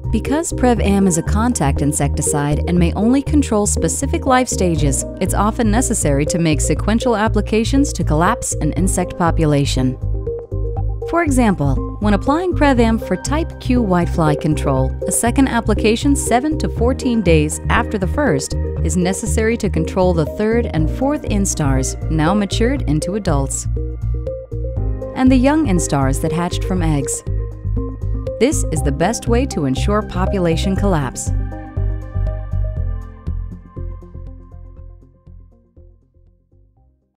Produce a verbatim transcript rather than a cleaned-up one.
Because P R E V A M is a contact insecticide and may only control specific life stages, it's often necessary to make sequential applications to collapse an insect population. For example, when applying P R E V A M for type Q whitefly control, a second application seven to fourteen days after the first is necessary to control the third and fourth instars, now matured into adults, and the young instars that hatched from eggs. This is the best way to ensure population collapse.